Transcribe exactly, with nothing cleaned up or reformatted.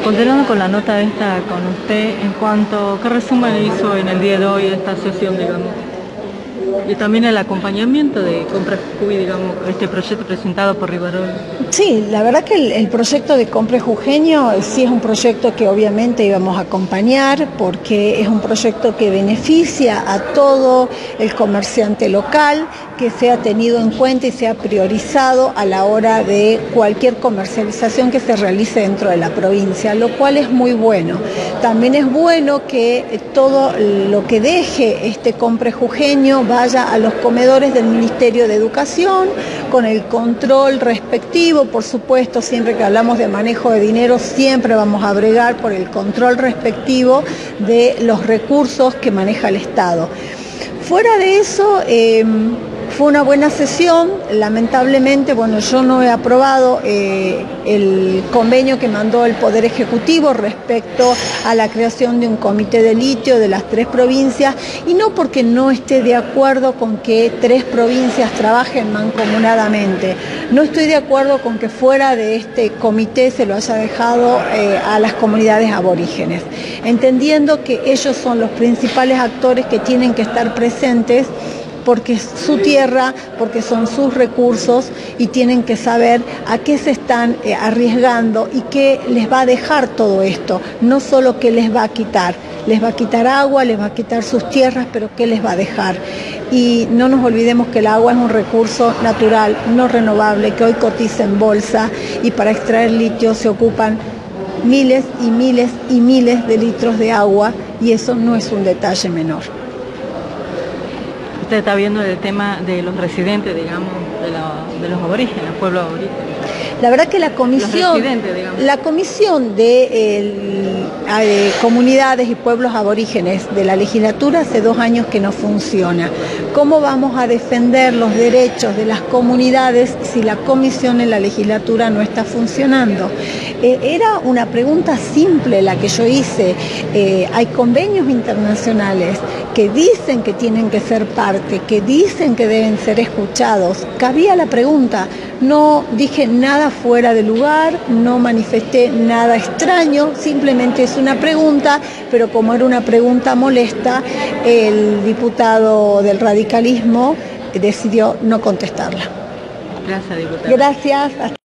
Continuando con la nota esta con usted, en cuanto, ¿qué resumen hizo en el día de hoy de esta sesión, digamos? Y también el acompañamiento de Compra Jujuy, digamos, este proyecto presentado por Rivarola. Sí, la verdad que el, el proyecto de Compre Jujeño sí es un proyecto que obviamente íbamos a acompañar porque es un proyecto que beneficia a todo el comerciante local, que sea tenido en cuenta y sea priorizado a la hora de cualquier comercialización que se realice dentro de la provincia, lo cual es muy bueno. También es bueno que todo lo que deje este Compre Jujeño vaya a los comedores del Ministerio de Educación, con el control respectivo, por supuesto, siempre que hablamos de manejo de dinero, siempre vamos a bregar por el control respectivo de los recursos que maneja el Estado. Fuera de eso, eh, fue una buena sesión. Lamentablemente, bueno, yo no he aprobado eh, el convenio que mandó el Poder Ejecutivo respecto a la creación de un comité de litio de las tres provincias, y no porque no esté de acuerdo con que tres provincias trabajen mancomunadamente. No estoy de acuerdo con que fuera de este comité se lo haya dejado eh, a las comunidades aborígenes, entendiendo que ellos son los principales actores que tienen que estar presentes porque es su tierra, porque son sus recursos y tienen que saber a qué se están eh, arriesgando y qué les va a dejar todo esto, no solo qué les va a quitar. Les va a quitar agua, les va a quitar sus tierras, pero qué les va a dejar. Y no nos olvidemos que el agua es un recurso natural, no renovable, que hoy cotiza en bolsa, y para extraer litio se ocupan miles y miles y miles de litros de agua, y eso no es un detalle menor. Usted está viendo el tema de los residentes, digamos, de, la, de los aborígenes, pueblos aborígenes. La verdad que la comisión, la comisión de, el, de comunidades y pueblos aborígenes de la legislatura hace dos años que no funciona. ¿Cómo vamos a defender los derechos de las comunidades si la comisión en la legislatura no está funcionando? Eh, era una pregunta simple la que yo hice. Eh, hay convenios internacionales que dicen que tienen que ser parte, que dicen que deben ser escuchados. Cabía la pregunta. No dije nada fuera de lugar, no manifesté nada extraño, simplemente es una pregunta, pero como era una pregunta molesta, el diputado del radicalismo decidió no contestarla. Gracias, diputada. Gracias.